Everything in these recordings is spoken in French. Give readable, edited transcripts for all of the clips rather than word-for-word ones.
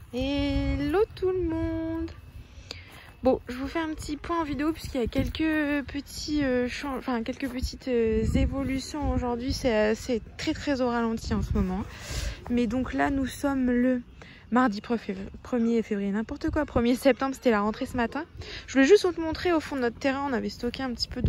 Hello tout le monde. Bon, je vous fais un petit point en vidéo puisqu'il y a quelques petits quelques petites évolutions aujourd'hui. C'est très au ralenti en ce moment. Mais donc là, nous sommes le mardi 1er février, n'importe quoi. 1er septembre, c'était la rentrée ce matin. Je voulais juste vous montrer au fond de notre terrain, on avait stocké un petit peu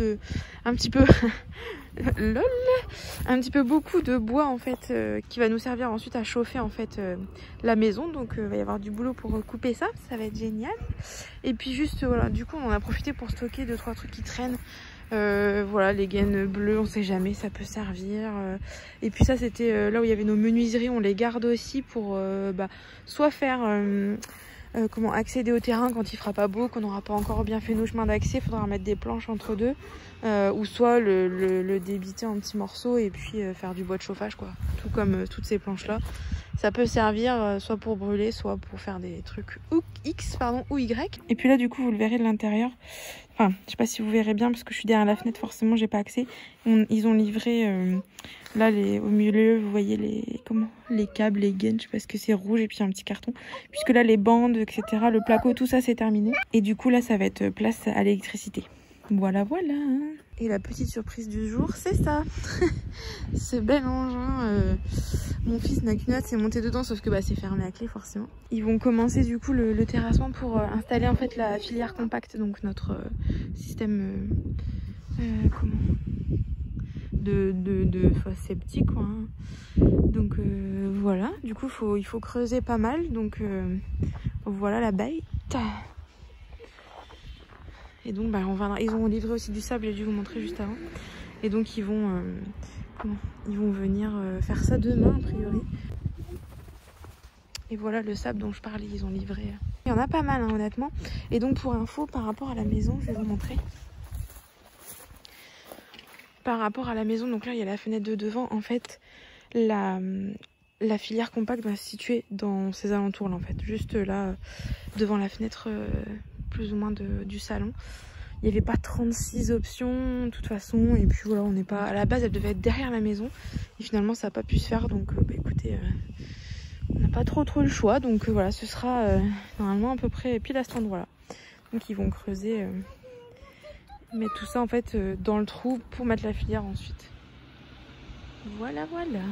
lol, un petit peu beaucoup de bois en fait qui va nous servir ensuite à chauffer en fait la maison. Donc il va y avoir du boulot pour couper ça, ça va être génial. Et puis juste voilà, du coup on en a profité pour stocker 2-3 trucs qui traînent. Voilà, les gaines bleues, on sait jamais, ça peut servir. Et puis ça c'était là où il y avait nos menuiseries, on les garde aussi pour soit faire accéder au terrain quand il fera pas beau, qu'on n'aura pas encore bien fait nos chemins d'accès, il faudra mettre des planches entre deux, ou soit le débiter en petits morceaux et puis faire du bois de chauffage quoi, tout comme toutes ces planches là. Ça peut servir soit pour brûler, soit pour faire des trucs X ou Y. Et puis là du coup vous le verrez de l'intérieur. Enfin, je sais pas si vous verrez bien parce que je suis derrière la fenêtre, forcément j'ai pas accès. Ils ont livré là au milieu, vous voyez les câbles, les gaines, je sais pas ce que c'est, rouge et puis un petit carton. Puisque là les bandes, etc., le placo, tout ça c'est terminé. Et du coup là ça va être place à l'électricité. Voilà. Et la petite surprise du jour, c'est ça. Ce bel engin. Mon fils n'a qu'une hâte, c'est monter dedans, sauf que c'est fermé à clé forcément. Ils vont commencer du coup le terrassement pour installer en fait la filière compacte, donc notre système de fosse septique quoi, hein. Donc voilà, du coup il faut creuser pas mal, donc voilà la bête. Et donc ils ont livré aussi du sable, j'ai dû vous montrer juste avant. Et donc ils vont venir faire ça demain a priori. Et voilà le sable dont je parlais, ils ont livré. Il y en a pas mal hein, honnêtement. Et donc pour info, par rapport à la maison, je vais vous montrer. Par rapport à la maison, donc là il y a la fenêtre de devant. En fait, la filière compacte va se situer dans ces alentours là en fait. Juste là, devant la fenêtre plus ou moins du salon. Il n'y avait pas 36 options de toute façon. Et puis voilà, on n'est pas. À la base, elle devait être derrière la maison. Et finalement, ça n'a pas pu se faire. Donc écoutez, on n'a pas trop le choix. Donc voilà, ce sera normalement à peu près pile à cet endroit là. Donc ils vont creuser, mettre tout ça en fait dans le trou pour mettre la filière ensuite. Voilà.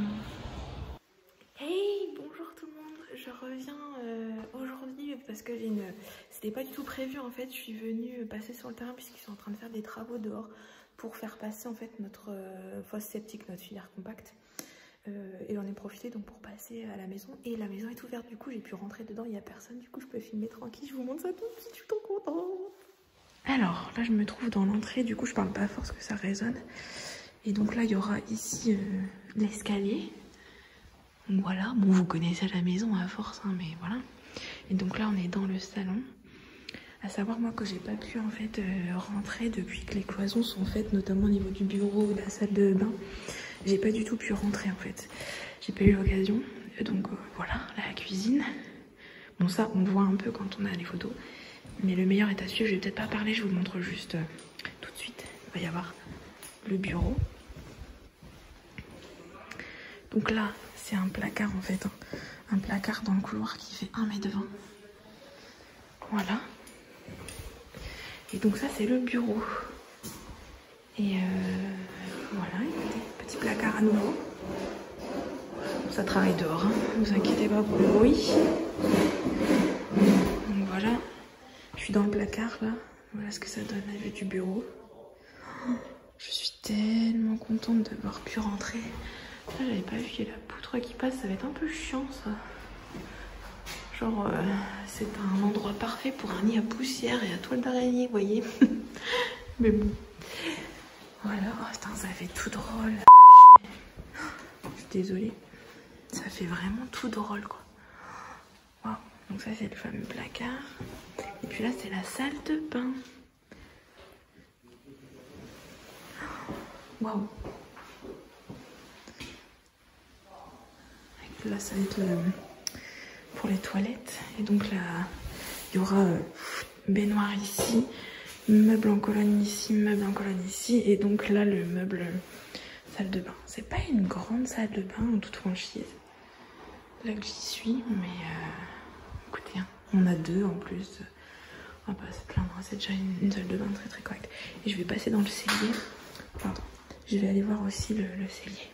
Hey, bonjour tout le monde. Je reviens aujourd'hui parce que c'était pas du tout prévu en fait. Je suis venue passer sur le terrain puisqu'ils sont en train de faire des travaux dehors pour faire passer en fait notre fosse septique, notre filière compacte. Et j'en ai profité donc pour passer à la maison. Et la maison est ouverte, du coup j'ai pu rentrer dedans, il n'y a personne. Du coup je peux filmer tranquille, je vous montre ça tout de suite, je suis trop contente. Alors là je me trouve dans l'entrée, du coup je parle pas fort parce que ça résonne. Et donc là il y aura ici l'escalier. Voilà, bon vous connaissez la maison à force, hein, mais voilà. Et donc là on est dans le salon. À savoir moi que j'ai pas pu en fait rentrer depuis que les cloisons sont faites, notamment au niveau du bureau, de la salle de bain. J'ai pas du tout pu rentrer en fait. J'ai pas eu l'occasion. Donc voilà, la cuisine. Bon ça on voit un peu quand on a les photos. Mais le meilleur est à suivre, je vais peut-être pas parler, je vous le montre juste tout de suite. Il va y avoir le bureau. Donc là, c'est un placard en fait, hein. Un placard dans le couloir qui fait 1,20 m. Voilà. Et donc ça c'est le bureau. Et voilà, écoutez, petit placard à nouveau. Ça travaille dehors, hein. Ne vous inquiétez pas pour le bruit. Donc voilà, je suis dans le placard là. Voilà ce que ça donne la vue du bureau. Je suis tellement contente d'avoir pu rentrer. Là, j'avais pas vu qu'il y a la poutre qui passe, ça va être un peu chiant ça. Genre, c'est un endroit parfait pour un nid à poussière et à toile d'araignée, vous voyez. Mais bon. Voilà, oh putain, ça fait tout drôle. Je suis désolée. Ça fait vraiment tout drôle quoi. Wow. Donc ça c'est le fameux placard. Et puis là c'est la salle de bain. Waouh. Là ça va être pour les toilettes. Et donc là il y aura baignoire ici, meuble en colonne ici, meuble en colonne ici. Et donc là le meuble salle de bain. C'est pas une grande salle de bain en toute franchise. Là que j'y suis, mais écoutez. On a 2 en plus. On va pas se plaindre, c'est déjà une salle de bain très très correcte. Et je vais passer dans le cellier. Pardon. Je vais aller voir aussi le cellier.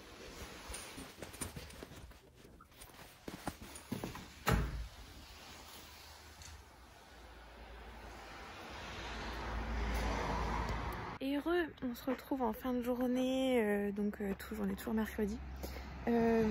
Et heureux, on se retrouve en fin de journée, on est toujours mercredi. Oups,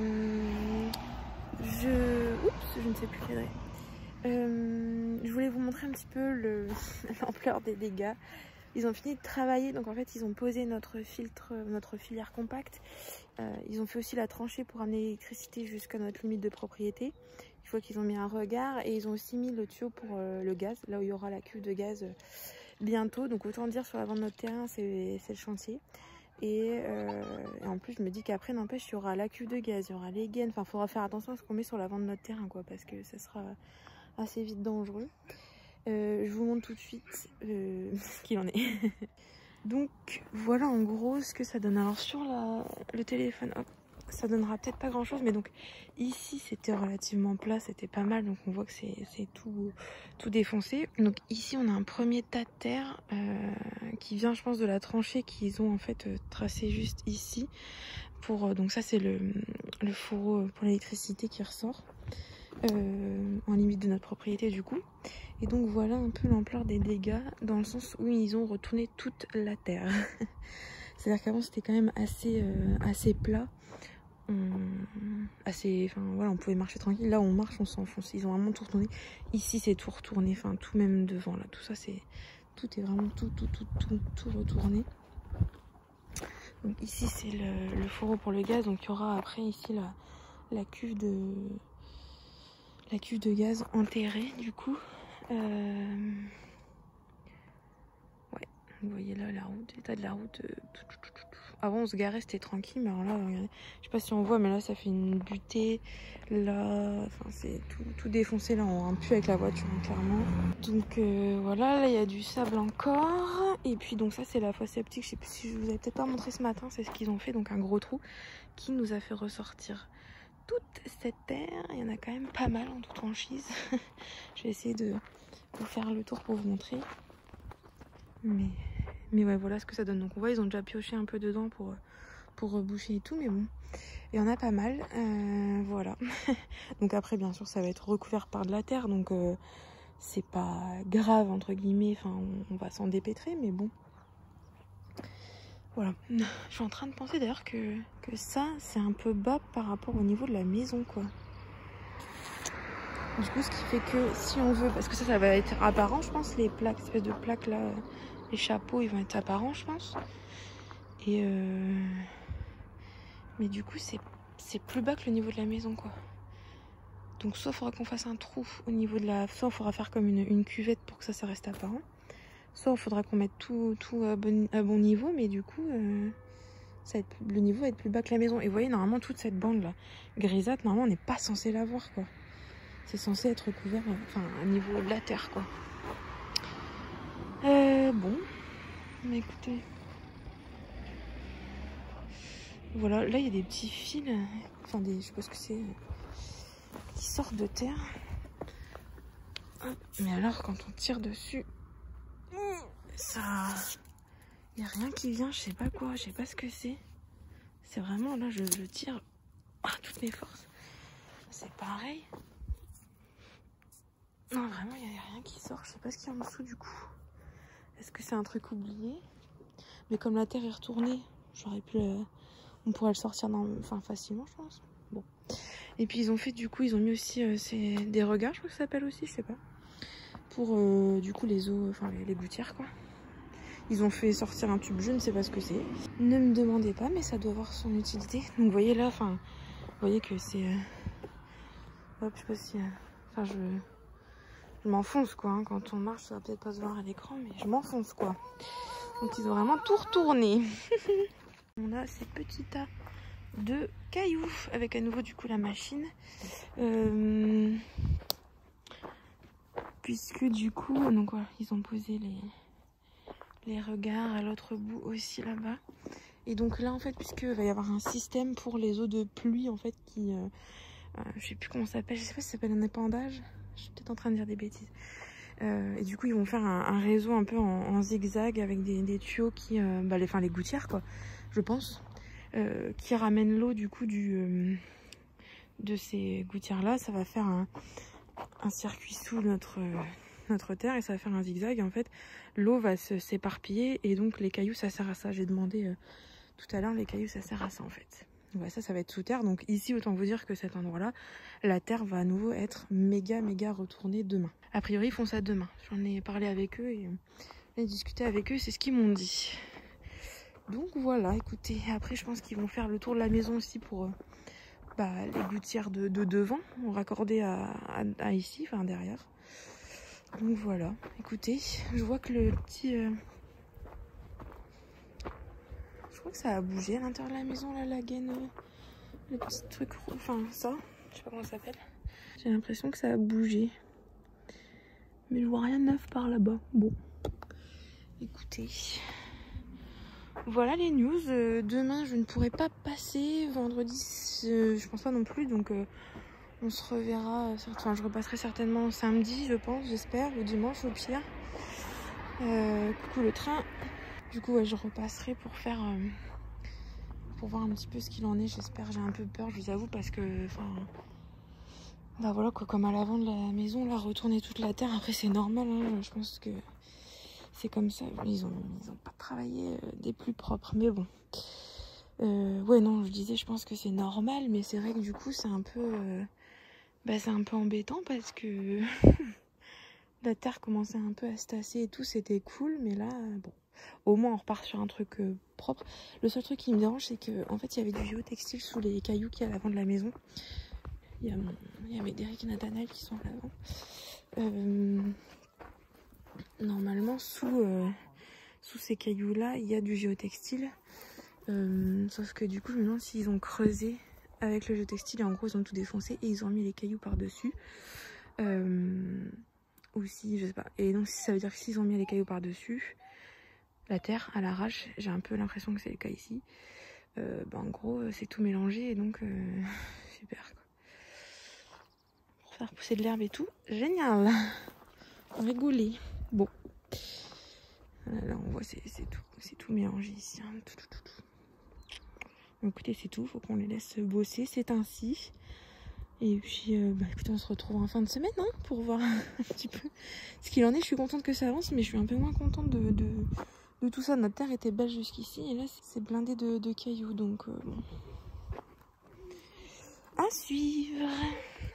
je ne sais plus quelle heure. Je voulais vous montrer un petit peu l'ampleur des dégâts. Ils ont fini de travailler, donc en fait ils ont posé notre filière compacte. Ils ont fait aussi la tranchée pour amener l'électricité jusqu'à notre limite de propriété. Je vois qu'ils ont mis un regard et ils ont aussi mis le tuyau pour le gaz, là où il y aura la cuve de gaz bientôt. Donc autant dire sur l'avant de notre terrain c'est le chantier. Et en plus je me dis qu'après n'empêche il y aura la cuve de gaz, il y aura les gaines. Enfin il faudra faire attention à ce qu'on met sur l'avant de notre terrain quoi, parce que ça sera assez vite dangereux. Je vous montre tout de suite ce qu'il en est. Donc voilà en gros ce que ça donne. Alors sur le téléphone, hop, ça donnera peut-être pas grand chose, mais donc ici c'était relativement plat, c'était pas mal, donc on voit que c'est tout défoncé. Donc ici on a un premier tas de terre qui vient je pense de la tranchée qu'ils ont en fait tracé juste ici. Donc ça c'est le fourreau pour l'électricité qui ressort en limite de notre propriété du coup. Et donc voilà un peu l'ampleur des dégâts dans le sens où ils ont retourné toute la terre. C'est-à-dire qu'avant c'était quand même assez plat. On pouvait marcher tranquille. Là on marche, on s'enfonce. Ils ont vraiment tout retourné. Ici c'est tout retourné, enfin tout même devant là. Tout ça tout est vraiment tout retourné. Donc ici c'est le fourreau pour le gaz. Donc il y aura après ici la cuve de gaz enterrée du coup. Ouais, vous voyez là la route, l'état de la route. Avant on se garait, c'était tranquille, mais alors là, regardez, je sais pas si on voit, mais là ça fait une butée. Là, enfin c'est tout défoncé. Là, on rentre plus avec la voiture, hein, clairement. Donc voilà, là il y a du sable encore. Et puis donc ça c'est la fosse septique. Je sais plus si je vous avais peut-être pas montré ce matin, c'est ce qu'ils ont fait, donc un gros trou qui nous a fait ressortir toute cette terre. Il y en a quand même pas mal en toute franchise. Je vais essayer de vous faire le tour pour vous montrer. Mais ouais, voilà ce que ça donne. Donc on voit, ils ont déjà pioché un peu dedans pour reboucher et tout, mais bon, il y en a pas mal. Voilà. Donc après, bien sûr, ça va être recouvert par de la terre, donc c'est pas grave, entre guillemets. Enfin, on va s'en dépêtrer, mais bon. Voilà. Je suis en train de penser d'ailleurs que ça, c'est un peu bas par rapport au niveau de la maison, quoi. Du coup, ce qui fait que si on veut, parce que ça va être apparent, je pense, les plaques, espèce de plaques là, les chapeaux, ils vont être apparents, je pense. Et mais du coup, c'est plus bas que le niveau de la maison, quoi. Donc soit il faudra qu'on fasse un trou au niveau de la... Soit il faudra faire comme une cuvette pour que ça reste apparent. Soit il faudra qu'on mette tout à bon niveau, mais du coup, le niveau va être plus bas que la maison. Et vous voyez, normalement, toute cette bande-là, grisâtre, normalement, on n'est pas censé la voir, quoi. C'est censé être couvert, enfin, à niveau de la terre, quoi. Bon, mais écoutez... Voilà, là, il y a des petits fils, enfin, je sais pas ce que c'est, qui sortent de terre. Mais alors, quand on tire dessus, ça... Il n'y a rien qui vient, je sais pas quoi, je sais pas ce que c'est. C'est vraiment, là, je tire à toutes mes forces. C'est pareil. Non, vraiment, il n'y a rien qui sort. Je sais pas ce qu'il y a en dessous, du coup. Est-ce que c'est un truc oublié? Mais comme la terre est retournée, j'aurais pu... On pourrait le sortir facilement, je pense. Bon. Et puis, ils ont fait, du coup, ils ont mis aussi des regards, je crois que ça s'appelle aussi, je sais pas. Pour, du coup, les eaux, enfin, les gouttières, quoi. Ils ont fait sortir un tube, je ne sais pas ce que c'est. Ne me demandez pas, mais ça doit avoir son utilité. Donc, vous voyez là, enfin, vous voyez que c'est... Hop, je sais pas si... Enfin, je m'enfonce, quoi. Hein. Quand on marche, ça va peut-être pas se voir à l'écran, mais je m'enfonce, quoi. Donc, ils ont vraiment tout retourné. On a ces petits tas de cailloux avec à nouveau, du coup, la machine. Puisque, du coup, donc voilà, ils ont posé les regards à l'autre bout aussi là-bas. Et donc là en fait, puisqu'il va y avoir un système pour les eaux de pluie en fait qui je sais plus comment ça s'appelle, je sais pas si ça s'appelle un épandage, Je suis peut-être en train de dire des bêtises. Et du coup ils vont faire un réseau un peu en zigzag avec des tuyaux qui, les gouttières quoi, je pense, qui ramènent l'eau du coup de ces gouttières là. Ça va faire un circuit sous notre terre et ça va faire un zigzag. Et en fait l'eau va s'éparpiller et donc les cailloux ça sert à ça. J'ai demandé tout à l'heure, les cailloux ça sert à ça en fait. Voilà, ça va être sous terre. Donc ici, autant vous dire que cet endroit-là, la terre va à nouveau être méga retournée demain. A priori, ils font ça demain. J'en ai parlé avec eux et j'ai discuté avec eux, c'est ce qu'ils m'ont dit. Donc voilà, écoutez, après je pense qu'ils vont faire le tour de la maison aussi pour les gouttières de devant, raccordées à ici, enfin derrière. Donc voilà, écoutez, je vois que le petit... Je crois que ça a bougé à l'intérieur de la maison, là, la gaine, le petit truc, enfin ça, je sais pas comment ça s'appelle. J'ai l'impression que ça a bougé. Mais je vois rien de neuf par là-bas. Bon, écoutez. Voilà les news. Demain, je ne pourrai pas passer. Vendredi, je pense pas non plus. Donc, on se reverra. Enfin, je repasserai certainement samedi, je pense, j'espère, ou dimanche au pire. Coucou le train. Du coup, ouais, je repasserai pour faire... pour voir un petit peu ce qu'il en est, j'espère. J'ai un peu peur, je vous avoue, parce que... voilà quoi, comme à l'avant de la maison, là, retourner toute la terre. Après, c'est normal, hein, je pense que c'est comme ça. Ils ont pas travaillé des plus propres, mais bon. Ouais, non, je disais, je pense que c'est normal, mais c'est vrai que du coup, c'est un peu... c'est un peu embêtant parce que la terre commençait un peu à se tasser et tout, c'était cool, mais là, bon... Au moins on repart sur un truc propre. Le seul truc qui me dérange c'est que en fait il y avait du géotextile sous les cailloux qu'il y a à l'avant de la maison. Il y a Médéric et Nathanaël qui sont à l'avant. Normalement sous ces cailloux là il y a du géotextile. Sauf que du coup je me demande s'ils ont creusé avec le géotextile et en gros ils ont tout défoncé et ils ont mis les cailloux par dessus. Ou si je sais pas. Et donc ça veut dire que s'ils ont mis les cailloux par dessus, la terre à l'arrache, j'ai un peu l'impression que c'est le cas ici. En gros, c'est tout mélangé et donc super quoi. Pour faire pousser de l'herbe et tout, génial. Rigoler. Bon. Là, on voit, c'est tout mélangé ici. Hein. Tout. Donc, écoutez, c'est tout. Faut qu'on les laisse bosser. C'est ainsi. Et puis, écoutez, on se retrouve en fin de semaine hein, pour voir un petit peu ce qu'il en est. Je suis contente que ça avance, mais je suis un peu moins contente de tout ça. Notre terre était belle jusqu'ici et là c'est blindé de cailloux donc bon. À suivre.